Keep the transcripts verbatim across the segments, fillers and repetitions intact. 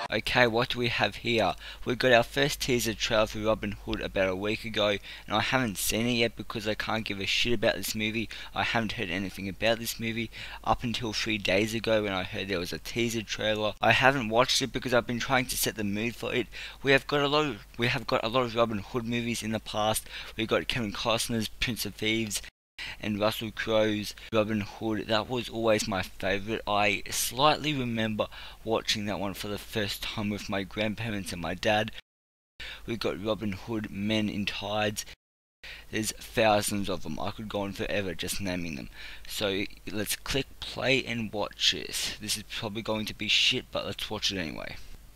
Okay, what do we have here? We got our first teaser trailer for Robin Hood about a week ago, and I haven't seen it yet because I can't give a shit about this movie. I haven't heard anything about this movie up until three days ago when I heard there was a teaser trailer. I haven't watched it because I've been trying to set the mood for it. We have got a lot of we have got a lot of Robin Hood movies in the past. We got Kevin Costner's Prince of Thieves and Russell Crowe's Robin Hood. That was always my favourite. I slightly remember watching that one for the first time with my grandparents and my dad. We've got Robin Hood, Men in Tides. There's thousands of them. I could go on forever just naming them. So let's click play and watch this. This is probably going to be shit, but let's watch it anyway.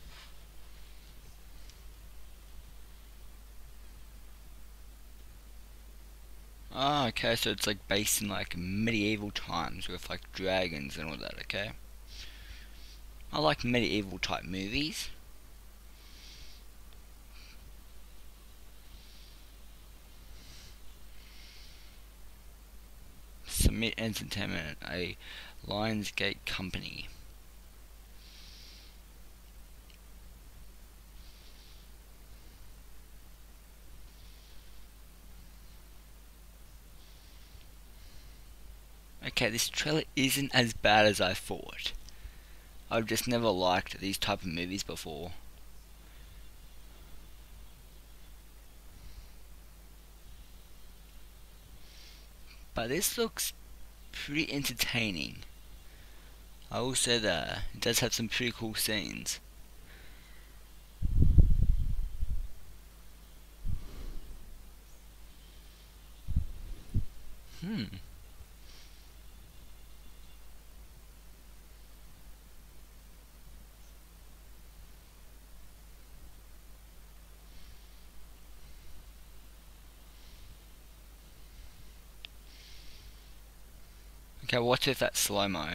Ah, okay, so it's like based in like medieval times with like dragons and all that, okay? I like medieval type movies. Summit Entertainment, a Lionsgate company. Okay, this trailer isn't as bad as I thought. I've just never liked these type of movies before. But this looks pretty entertaining. I will say that it does have some pretty cool scenes. Hmm. Okay, what if that's slow-mo?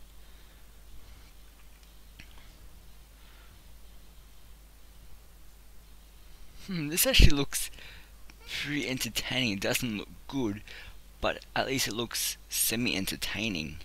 Hmm, this actually looks pretty entertaining. It doesn't look good, but at least it looks semi-entertaining.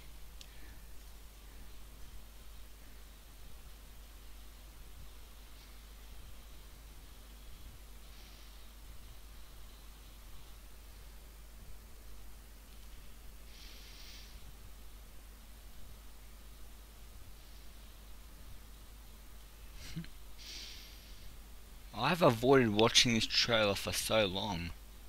I've avoided watching this trailer for so long.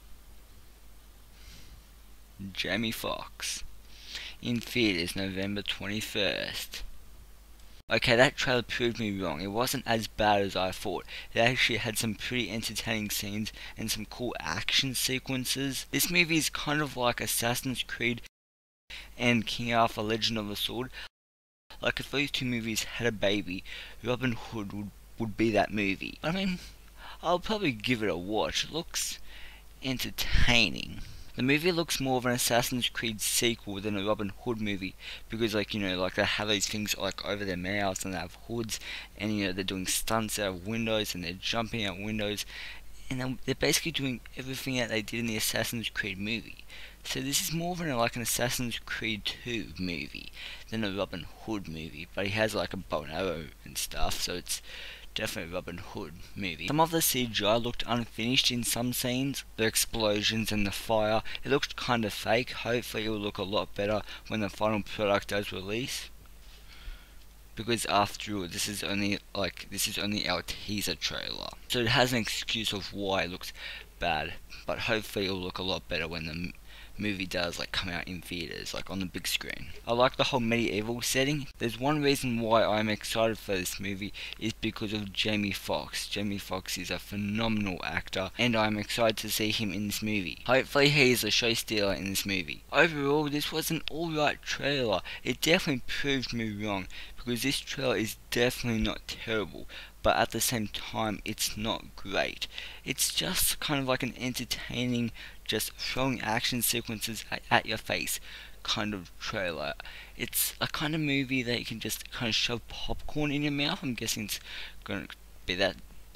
Jamie Foxx. In theaters November twenty-first. Okay, that trailer proved me wrong. It wasn't as bad as I thought. It actually had some pretty entertaining scenes and some cool action sequences. This movie is kind of like Assassin's Creed and King Arthur Legend of the Sword. Like if those two movies had a baby, Robin Hood would, would be that movie. I mean, I'll probably give it a watch. It looks entertaining. The movie looks more of an Assassin's Creed sequel than a Robin Hood movie because, like, you know, like they have these things like over their mouths and they have hoods, and you know they're doing stunts out of windows and they're jumping out windows, and they're basically doing everything that they did in the Assassin's Creed movie. So this is more of an, like an Assassin's Creed two movie than a Robin Hood movie, but he has like a bow and arrow and stuff, so it's definitely Robin Hood movie. Some of the C G I looked unfinished in some scenes. The explosions and the fire, it looked kind of fake. Hopefully it will look a lot better when the final product does release. Because after all, this is only like this is only our teaser trailer, so it has an excuse of why it looks bad. But hopefully it will look a lot better when the movie does like come out in theaters, like on the big screen. I like the whole medieval setting. There's one reason why I'm excited for this movie is because of Jamie Foxx. Jamie Foxx is a phenomenal actor, and I'm excited to see him in this movie. Hopefully he is a show stealer in this movie. Overall, this was an alright trailer. It definitely proved me wrong, because this trailer is definitely not terrible, but at the same time it's not great. It's just kind of like an entertaining, just throwing action sequences at, at your face kind of trailer. It's a kind of movie that you can just kind of shove popcorn in your mouth. I'm guessing it's going to be that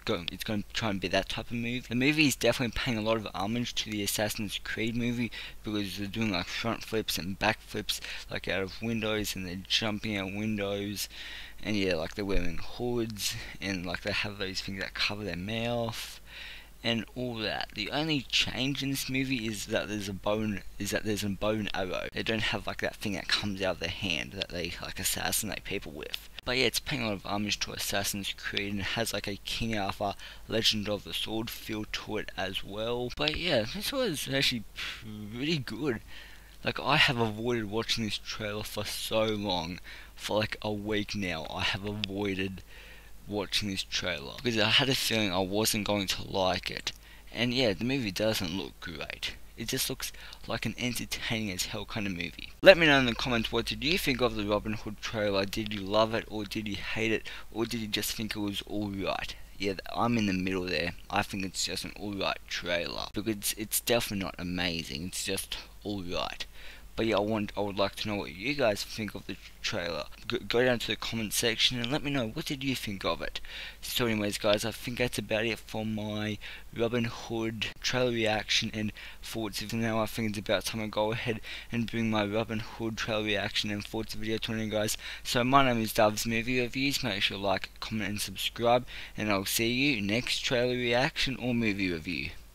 going, it's going to try and be that type of movie. The movie is definitely paying a lot of homage to the Assassin's Creed movie, because they're doing like front flips and back flips, like out of windows, and they're jumping out windows, and yeah, like they're wearing hoods, and like they have those things that cover their mouth, and all that. The only change in this movie is that there's a bone is that there's a bone arrow. They don't have like that thing that comes out of their hand that they like assassinate people with. But yeah, it's paying a lot of homage to Assassin's Creed, and it has like a King Arthur Legend of the Sword feel to it as well. But yeah, this was actually pretty good. Like, I have avoided watching this trailer for so long. For like a week now, I have avoided watching this trailer because I had a feeling I wasn't going to like it. And yeah, the movie doesn't look great. It just looks like an entertaining as hell kind of movie. Let me know in the comments, what did you think of the Robin Hood trailer? Did you love it, or did you hate it, or did you just think it was alright? Yeah, I'm in the middle there. I think it's just an alright trailer, because it's, it's definitely not amazing. It's just alright. But yeah, I want, I would like to know what you guys think of the trailer. Go, go down to the comment section and let me know, what did you think of it? So anyways guys, I think that's about it for my Robin Hood trailer reaction and thoughts. Even now, I think it's about time I go ahead and bring my Robin Hood trailer reaction and thoughts video to you guys. So my name is Dove's Movie Reviews. Make sure to like, comment and subscribe, and I'll see you next trailer reaction or movie review.